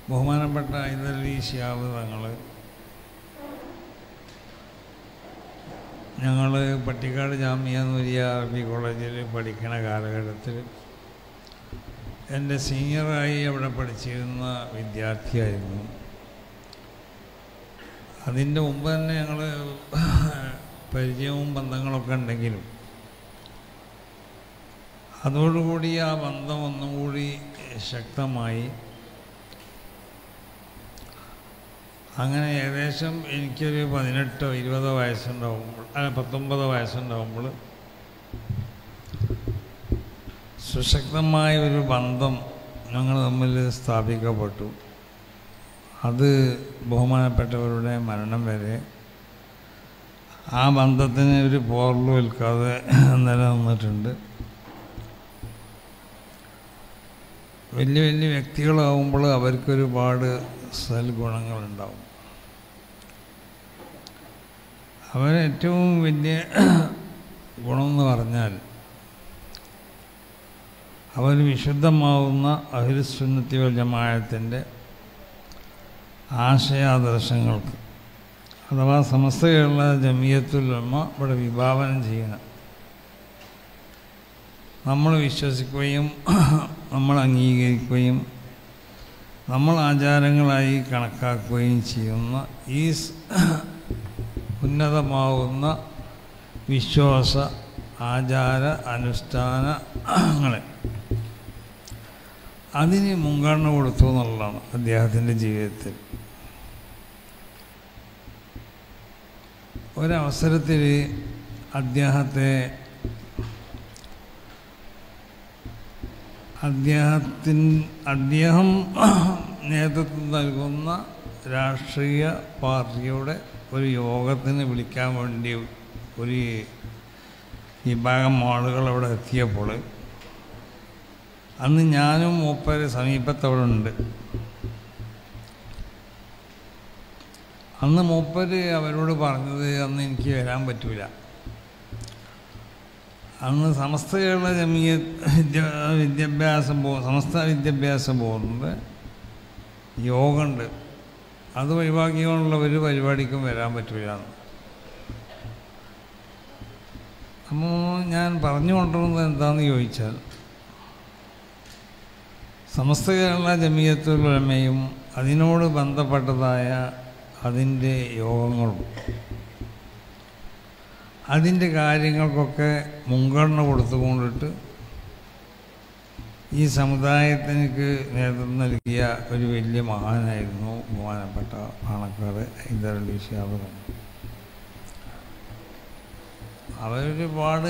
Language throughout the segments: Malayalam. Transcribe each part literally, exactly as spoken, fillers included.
ബഹുമാനപ്പെട്ട ഹൈദരലി ശിഹാബ് തങ്ങൾ ഞങ്ങൾ പട്ടിക്കാട് ജാമിയ നൂരിയ അറബി കോളേജിൽ പഠിക്കുന്ന കാലഘട്ടത്തിൽ എൻ്റെ സീനിയറായി അവിടെ പഠിച്ചിരുന്ന വിദ്യാർത്ഥിയായിരുന്നു. അതിൻ്റെ മുമ്പ് തന്നെ ഞങ്ങൾ പരിചയവും ബന്ധങ്ങളൊക്കെ ഉണ്ടെങ്കിലും അതോടുകൂടി ആ ബന്ധം ഒന്നും കൂടി ശക്തമായി. അങ്ങനെ ഏകദേശം എനിക്കൊരു പതിനെട്ടോ ഇരുപതോ വയസ്സുണ്ടാവുമ്പോൾ അല്ല പത്തൊമ്പതോ വയസ്സുണ്ടാവുമ്പോൾ സുശക്തമായ ഒരു ബന്ധം ഞങ്ങൾ തമ്മിൽ സ്ഥാപിക്കപ്പെട്ടു. അത് ബഹുമാനപ്പെട്ടവരുടെ മരണം വരെ ആ ബന്ധത്തിന് ഒരു പോറൽ ഏൽക്കാതെ നിലനിന്നിട്ടുണ്ട്. വലിയ വലിയ വ്യക്തികളാവുമ്പോൾ അവർക്കൊരുപാട് സൽഗുണങ്ങളുണ്ടാവും. അവരേറ്റവും വലിയ ഗുണമെന്ന് പറഞ്ഞാൽ അവർ വിശുദ്ധമാവുന്ന അഹ്ലുസുന്നത്തി വൽ ജമാഅത്തിൻ്റെ ആശയാദർശങ്ങൾക്ക് അഥവാ സമസ്ത കേരള ജമിയത്തുൽ ഉലമ ഇവിടെ വിഭാവനം ചെയ്യണം നമ്മൾ വിശ്വസിക്കുകയും നമ്മൾ അംഗീകരിക്കുകയും നമ്മൾ ആചാരങ്ങളായി കണക്കാക്കുകയും ചെയ്യുന്ന ഈ ഉന്നതമാവുന്ന വിശ്വാസ ആചാര അനുഷ്ഠാനങ്ങളെ അതിന് മുൻഗണന കൊടുത്തു എന്നുള്ളതാണ് അദ്ദേഹത്തിൻ്റെ ജീവിതത്തിൽ. ഒരവസരത്തിൽ അദ്ദേഹത്തെ അദ്ദേഹത്തിന് അദ്ദേഹം നേതൃത്വം നൽകുന്ന രാഷ്ട്രീയ പാർട്ടിയുടെ ഒരു യോഗത്തിന് വിളിക്കാൻ വേണ്ടി ഒരു വിഭാഗം ആളുകൾ അവിടെ എത്തിയപ്പോൾ അന്ന് ഞാനും മൂപ്പര് സമീപത്തവിടെ ഉണ്ട്. അന്ന് മൂപ്പര് അവരോട് പറഞ്ഞത് അന്ന് എനിക്ക് വരാൻ പറ്റൂല. അന്ന് സമസ്ത കേരള ജമിയത്ത് വിദ്യ വിദ്യാഭ്യാസം ബോ സമസ്ത വിദ്യാഭ്യാസ ബോർഡിൻ്റെ യോഗമുണ്ട്, അത് ഒഴിവാക്കിക്കൊണ്ടുള്ള ഒരു പരിപാടിക്കും വരാൻ പറ്റില്ല. അപ്പോൾ ഞാൻ പറഞ്ഞു കൊണ്ടുവന്നത് എന്താണെന്ന് ചോദിച്ചാൽ സമസ്ത കേരള ജമിയത്തുൽ ഉലമയും അതിനോട് ബന്ധപ്പെട്ടതായ അതിൻ്റെ യോഗങ്ങളും അതിൻ്റെ കാര്യങ്ങൾക്കൊക്കെ മുൻഗണന കൊടുത്തുകൊണ്ടിട്ട് ഈ സമുദായത്തിനക്ക് നേതൃത്വം നൽകിയ ഒരു വലിയ മഹാനായിരുന്നു ബഹുമാനപ്പെട്ട പാണക്കാട് ഹൈദരലി ശിഹാബ് തങ്ങൾ. അവരൊരുപാട്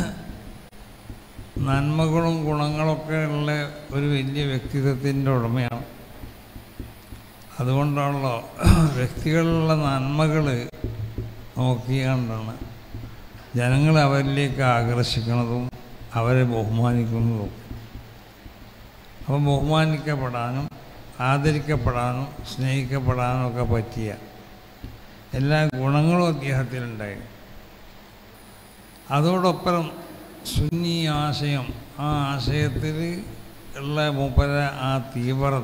നന്മകളും ഗുണങ്ങളൊക്കെ ഉള്ള ഒരു വലിയ വ്യക്തിത്വത്തിൻ്റെ ഉടമയാണ്. അതുകൊണ്ടാണല്ലോ വ്യക്തികളുള്ള നന്മകൾ നോക്കിയാണ്ടാണ് ജനങ്ങളെ അവരിലേക്ക് ആകർഷിക്കുന്നതും അവരെ ബഹുമാനിക്കുന്നതും. അപ്പോൾ ബഹുമാനിക്കപ്പെടാനും ആദരിക്കപ്പെടാനും സ്നേഹിക്കപ്പെടാനും ഒക്കെ പറ്റിയ എല്ലാ ഗുണങ്ങളും അദ്ദേഹത്തിലുണ്ടായി. അതോടൊപ്പം സുന്നി ആശയം, ആ ആശയത്തിൽ ഉള്ള മൂപ്പര ആ തീവ്രത,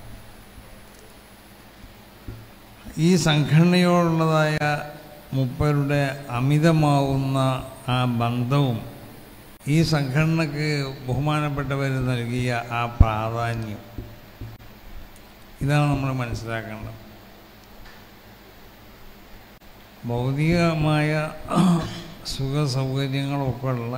ഈ സംഘടനയോടുള്ളതായ മൂപ്പരുടെ അമിതമാവുന്ന ആ ബന്ധവും ഈ സംഘടനക്ക് ബഹുമാനപ്പെട്ടവർ നൽകിയ ആ പ്രാധാന്യം, ഇതാണ് നമ്മൾ മനസ്സിലാക്കേണ്ടത്. ഭൗതികമായ സുഖ സൗകര്യങ്ങളൊക്കെ ഉള്ള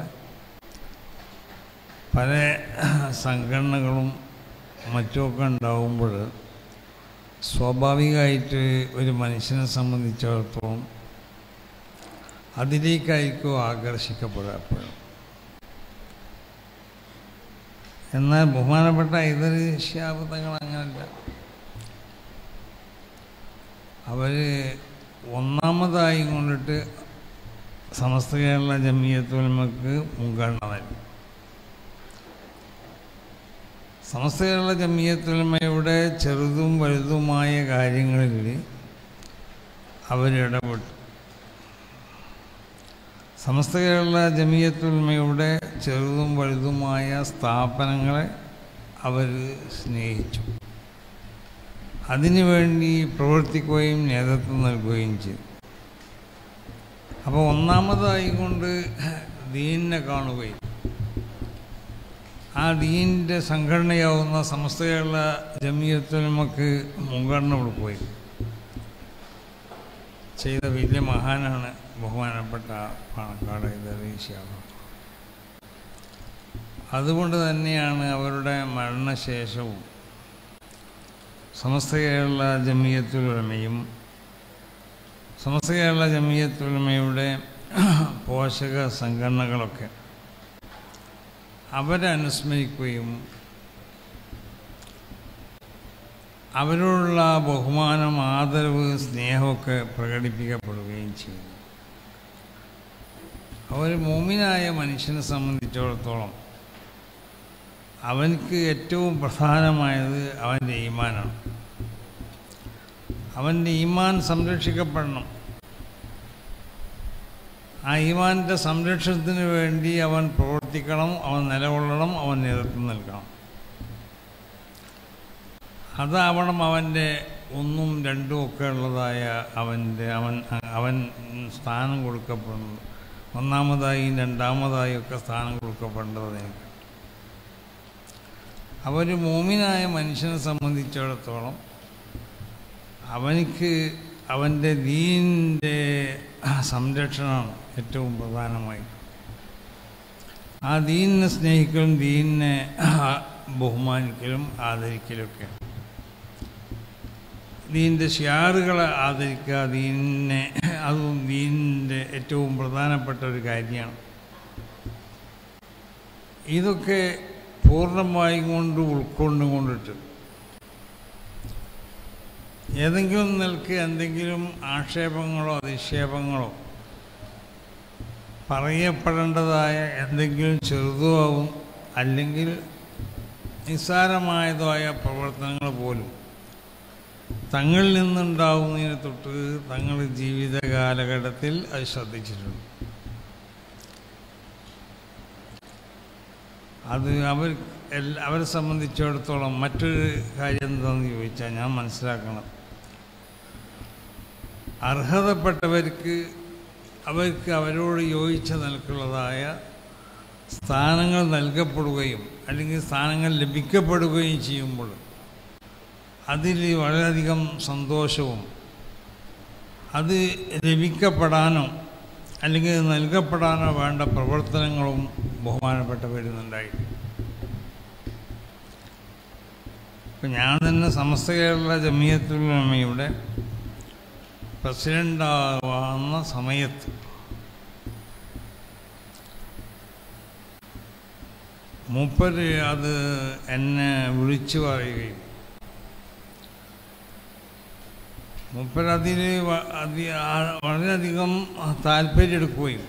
പല സംഘടനകളും മറ്റുമൊക്കെ ഉണ്ടാവുമ്പോൾ സ്വാഭാവികമായിട്ട് ഒരു മനുഷ്യനെ സംബന്ധിച്ചിടത്തോളം അതിലേക്കായിരിക്കും ആകർഷിക്കപ്പെടപ്പെടും. എന്നാൽ ബഹുമാനപ്പെട്ട ഹൈദരലി ശിഹാബ് തങ്ങൾ അങ്ങനല്ല. അവർ ഒന്നാമതായി കൊണ്ടിട്ട് സമസ്ത കേരള ജമിയത്തുൽ ഉലമക്ക് മുൻഗണന നൽകി. സമസ്ത കേരള ജമിയത്തുൽ ഉലമയുടെ ചെറുതും വലുതുമായ കാര്യങ്ങളിൽ അവരിടപെട്ടു. സമസ്ത കേരള ജമിയത്തുൽ ഉലമയുടെ ചെറുതും വലുതുമായ സ്ഥാപനങ്ങളെ അവർ സ്നേഹിച്ചു. അതിനുവേണ്ടി പ്രവർത്തിക്കുകയും നേതൃത്വം നൽകുകയും ചെയ്തു. അപ്പോൾ ഒന്നാമതായി കൊണ്ട് ദീനിനെ കാണുകയും ആ ദീനിൻ്റെ സംഘടനയാവുന്ന സമസ്ത കേരള ജമിയത്തുൽ ഉലമക്ക് മുൻഗണന കൊടുക്കുകയും ചെയ്ത വലിയ മഹാനാണ് ബഹുമാനപ്പെട്ട പാണക്കാട് ദർവീശിയാണ്. അതുകൊണ്ട് തന്നെയാണ് അവരുടെ മരണശേഷവും സമസ്ത കേരള ജമിയത്തുൽ ഉലമയും സമസ്ത കേരള ജമിയത്തുൽ ഉലമയുടെ പോഷക സംഘടനകളൊക്കെ അവരെ അനുസ്മരിക്കുകയും അവരോടുള്ള ബഹുമാനം, ആദരവ്, സ്നേഹമൊക്കെ പ്രകടിപ്പിക്കപ്പെടുകയും ചെയ്തു. അവർ മോമിനായ മനുഷ്യനെ സംബന്ധിച്ചിടത്തോളം അവനക്ക് ഏറ്റവും പ്രധാനമായത് അവൻ്റെ ഈമാനാണ്. അവൻ്റെ ഈമാൻ സംരക്ഷിക്കപ്പെടണം. ആ ഈമാൻ്റെ സംരക്ഷണത്തിന് വേണ്ടി അവൻ പ്രവർത്തിക്കണം, അവൻ നിലകൊള്ളണം, അവൻ നേതൃത്വം നൽകണം. അതാവണം അവൻ്റെ ഒന്നും രണ്ടും ഒക്കെ ഉള്ളതായ അവൻ്റെ അവൻ അവൻ സ്ഥാനം കൊടുക്കപ്പെടുന്നത്. ഒന്നാമതായും രണ്ടാമതായും ഒക്കെ സ്ഥാനം കൊടുക്കപ്പെടേണ്ടത് എനിക്ക്. അവർ മോമിനായ മനുഷ്യനെ സംബന്ധിച്ചിടത്തോളം അവനിക്ക് അവൻ്റെ ദീനിൻ്റെ സംരക്ഷണമാണ് ഏറ്റവും പ്രധാനമായി. ആ ദീനിനെ സ്നേഹിക്കലും ദീനിനെ ബഹുമാനിക്കലും ആദരിക്കലൊക്കെ, ദീനിൻ്റെ ഷിയാറുകളെ ആദരിക്കുക, ദീനിനെ അതും ദീനിൻ്റെ ഏറ്റവും പ്രധാനപ്പെട്ട ഒരു കാര്യമാണ്. ഇതൊക്കെ പൂർണ്ണമായും കൊണ്ട് ഉൾക്കൊണ്ടുകൊണ്ടിട്ട് ഏതെങ്കിലും നിലക്ക് എന്തെങ്കിലും ആക്ഷേപങ്ങളോ അധിക്ഷേപങ്ങളോ പറയപ്പെടേണ്ടതായ എന്തെങ്കിലും ചെറുതോ ആവും അല്ലെങ്കിൽ നിസ്സാരമായതോ ആയ പ്രവർത്തനങ്ങൾ പോലും തങ്ങളിൽ നിന്നുണ്ടാവുന്നതിനെ തൊട്ട് തങ്ങൾ ജീവിത കാലഘട്ടത്തിൽ അത് ശ്രദ്ധിച്ചിട്ടുണ്ട്. അത് അവർ എല്ലാ അവരെ സംബന്ധിച്ചിടത്തോളം മറ്റൊരു കാര്യം എന്താണെന്ന് ചോദിച്ചാൽ ഞാൻ മനസ്സിലാക്കണം, അർഹതപ്പെട്ടവർക്ക് അവർക്ക് അവരോട് യോജിച്ച നിലക്കുള്ളതായ സ്ഥാനങ്ങൾ നൽകപ്പെടുകയും അല്ലെങ്കിൽ സ്ഥാനങ്ങൾ ലഭിക്കപ്പെടുകയും ചെയ്യുമ്പോൾ അതിൽ വളരെയധികം സന്തോഷവും അത് ലഭിക്കപ്പെടാനോ അല്ലെങ്കിൽ നൽകപ്പെടാനോ വേണ്ട പ്രവർത്തനങ്ങളും ബഹുമാനപ്പെട്ടവരുന്നുണ്ടായി. ഇപ്പം ഞാൻ തന്നെ സമസ്ത കേരള ജമിയത്തുൽ ഉലമയുടെ പ്രസിഡൻ്റാവുന്ന സമയത്ത് മൂപ്പര് അത് എന്നെ വിളിച്ചു പറയുകയും മൂപ്പരതിൽ അതി വളരെയധികം താല്പര്യമെടുക്കുകയും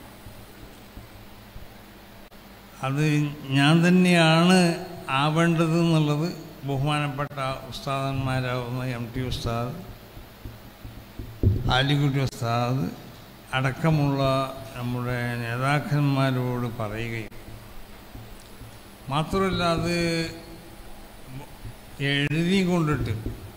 അത് ഞാൻ തന്നെയാണ് ആവേണ്ടത് എന്നുള്ളത് ബഹുമാനപ്പെട്ട ഉസ്താദന്മാരാവുന്ന എം ടി ഉസ്താദ്, ആലിക്കുട്ടി ഉസ്താദ് അടക്കമുള്ള നമ്മുടെ നേതാക്കന്മാരോട് പറയുകയും മാത്രമല്ല അത് എഴുതി കൊണ്ടിട്ട്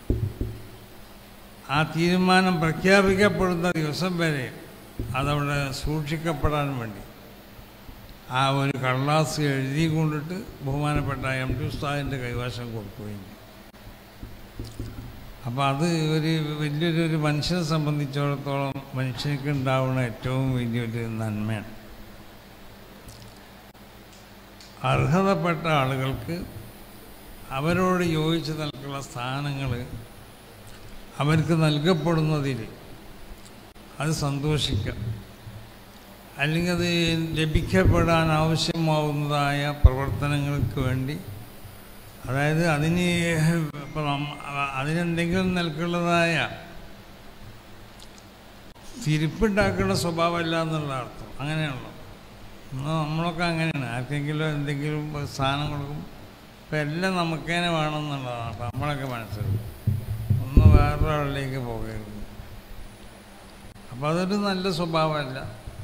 ആ തീരുമാനം പ്രഖ്യാപിക്കപ്പെടുന്ന ദിവസം വരെ അതവിടെ സൂക്ഷിക്കപ്പെടാൻ വേണ്ടി ആ ഒരു കടലാസ് എഴുതി കൊണ്ടിട്ട് ബഹുമാനപ്പെട്ട എം ടി ഉസ്താദിൻ്റെ കൈവശം കൊടുക്കുകയും ചെയ്യും. അപ്പോൾ അത് ഒരു വലിയൊരു ഒരു മനുഷ്യനെ സംബന്ധിച്ചിടത്തോളം മനുഷ്യർക്ക് ഉണ്ടാവുന്ന ഏറ്റവും വലിയൊരു നന്മയാണ്. അർഹതപ്പെട്ട ആളുകൾക്ക് അവരോട് യോജിച്ച് നൽകുന്ന സ്ഥാനങ്ങൾ അവർക്ക് നൽകപ്പെടുന്നതിൽ അത് സന്തോഷിക്കുക, അല്ലെങ്കിൽ അത് ലഭിക്കപ്പെടാൻ ആവശ്യമാവുന്നതായ പ്രവർത്തനങ്ങൾക്ക് വേണ്ടി, അതായത് അതിന് ഇപ്പം അതിനെന്തെങ്കിലും നൽകുന്നതായ തിരിപ്പുണ്ടാക്കേണ്ട സ്വഭാവമല്ല എന്നുള്ള അർത്ഥം. അങ്ങനെയാണല്ലോ നമ്മളൊക്കെ അങ്ങനെയാണ്. ആർക്കെങ്കിലും എന്തെങ്കിലും സ്ഥാനം കൊടുക്കും, ഇപ്പം എല്ലാം നമുക്കേനെ വേണമെന്നുള്ളതാണ്. അപ്പം നമ്മളൊക്കെ മനസ്സിലാക്കും, ഒന്ന് വേറൊരാളിലേക്ക് പോകരുത്. അപ്പം അതൊരു നല്ല സ്വഭാവമല്ല.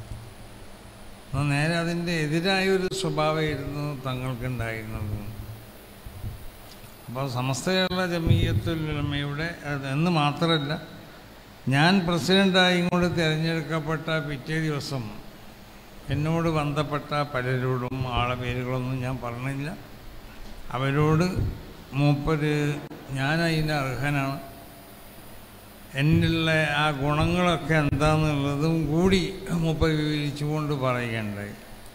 നേരെ അതിൻ്റെ എതിരായൊരു സ്വഭാവമായിരുന്നു തങ്ങൾക്കുണ്ടായിരുന്നത്. അപ്പോൾ സമസ്ത കേരള ജമീയത്തുൽ ഉലമയുടെ എന്ന് മാത്രമല്ല, ഞാൻ പ്രസിഡൻ്റായി ഇങ്ങോട്ട് തിരഞ്ഞെടുക്കപ്പെട്ട പിറ്റേ ദിവസം എന്നോട് ബന്ധപ്പെട്ട പലരോടും ആളെ പേരുകളൊന്നും ഞാൻ പറഞ്ഞില്ല. അവരോട് മൂപ്പര് ഞാൻ അതിന് അർഹനാണ്, എന്നിലുള്ള ആ ഗുണങ്ങളൊക്കെ എന്താണെന്നുള്ളതും കൂടി മൂപ്പര് വിവരിച്ചുകൊണ്ട് പറയുകയുണ്ടായി.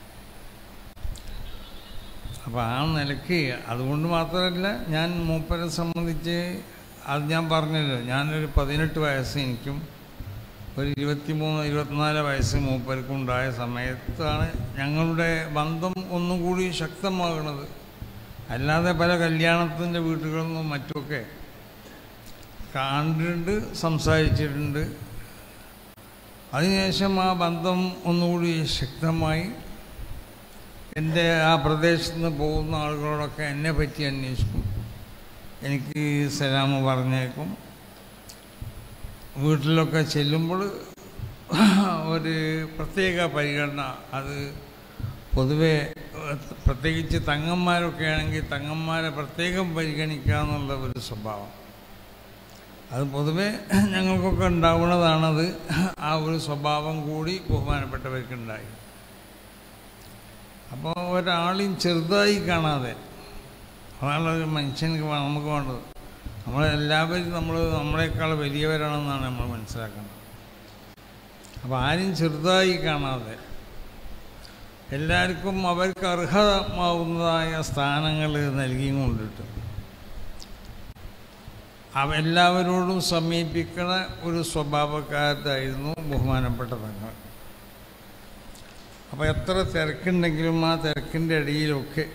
അപ്പോൾ ആ നിലയ്ക്ക് അതുകൊണ്ട് മാത്രമല്ല, ഞാൻ മൂപ്പരെ സംബന്ധിച്ച് അത് ഞാൻ പറഞ്ഞല്ലോ, ഞാനൊരു പതിനെട്ട് വയസ്സ് എനിക്കും ഒരു ഇരുപത്തി മൂന്ന് ഇരുപത്തിനാല് വയസ്സ് മൂപ്പർക്കും ഉണ്ടായ സമയത്താണ് ഞങ്ങളുടെ ബന്ധം ഒന്നും കൂടി ശക്തമാകുന്നത്. അല്ലാതെ പല കല്യാണത്തിൻ്റെ വീട്ടുകളിൽ നിന്നും മറ്റുമൊക്കെ കണ്ടിട്ടുണ്ട്, സംസാരിച്ചിട്ടുണ്ട്. അതിനുശേഷം ആ ബന്ധം ഒന്നുകൂടി ശക്തമായി. എൻ്റെ ആ പ്രദേശത്ത് നിന്ന് പോകുന്ന ആളുകളോടൊക്കെ എന്നെ പറ്റി അന്വേഷിക്കും, എനിക്ക് സലാം പറഞ്ഞേക്കും. വീട്ടിലൊക്കെ ചെല്ലുമ്പോൾ ഒരു പ്രത്യേക പരിഗണന, അത് പൊതുവെ പ്രത്യേകിച്ച് തങ്ങന്മാരൊക്കെ ആണെങ്കിൽ തങ്ങന്മാരെ പ്രത്യേകം പരിഗണിക്കുക എന്നുള്ള ഒരു സ്വഭാവം അത് പൊതുവെ ഞങ്ങൾക്കൊക്കെ ഉണ്ടാവുന്നതാണത്. ആ ഒരു സ്വഭാവം കൂടി ബഹുമാനപ്പെട്ടവർക്കുണ്ടായി. അപ്പോൾ ഒരാളെയും ചെറുതായി കാണാതെ, അതാണ് ഒരു മനുഷ്യർക്ക് നമുക്ക് വേണ്ടത്. നമ്മളെല്ലാവരും നമ്മൾ നമ്മളെക്കാൾ വലിയവരാണെന്നാണ് നമ്മൾ മനസ്സിലാക്കുന്നത്. അപ്പോൾ ആരും ചെറുതായി കാണാതെ എല്ലാവർക്കും അവർക്ക് അർഹമാവുന്നതായ സ്ഥാനങ്ങൾ നൽകിയും കൊണ്ടിട്ട് അവ എല്ലാവരോടും സമീപിക്കുന്ന ഒരു സ്വഭാവക്കാരത്തായിരുന്നു ബഹുമാനപ്പെട്ട തങ്ങൾ. അപ്പോൾ എത്ര തിരക്കുണ്ടെങ്കിലും ആ തിരക്കിൻ്റെ ഇടയിലൊക്കെ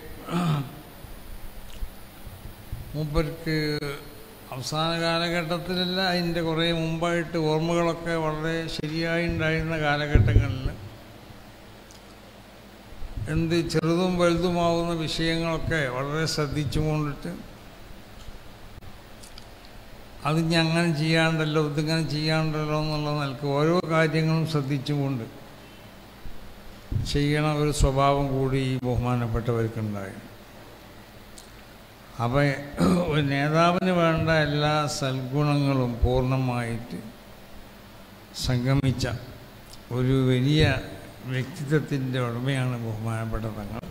മൂപ്പർക്ക് അവസാന കാലഘട്ടത്തിലല്ല, അതിൻ്റെ കുറേ മുമ്പായിട്ട് ഓർമ്മകളൊക്കെ വളരെ ശരിയായി ഉണ്ടായിരുന്ന കാലഘട്ടങ്ങളിൽ എന്ത് ചെറുതും വലുതുമാവുന്ന വിഷയങ്ങളൊക്കെ വളരെ ശ്രദ്ധിച്ചു കൊണ്ടിട്ട് അത് ഇനി അങ്ങനെ ചെയ്യാണ്ടല്ലോ ഇതിങ്ങനെ ചെയ്യാണ്ടല്ലോ എന്നുള്ള നിലക്ക് ഓരോ കാര്യങ്ങളും ശ്രദ്ധിച്ചുകൊണ്ട് ചെയ്യണ ഒരു സ്വഭാവം കൂടി ഈ ബഹുമാനപ്പെട്ടവർക്കുണ്ടായി. അപ്പോൾ ഒരു നേതാവിന് വേണ്ട എല്ലാ സൽഗുണങ്ങളും പൂർണ്ണമായിട്ട് സംഗമിച്ച ഒരു വലിയ വ്യക്തിത്വത്തിൻ്റെ ഉടമയാണ് ബഹുമാനപ്പെട്ട തങ്ങൾ.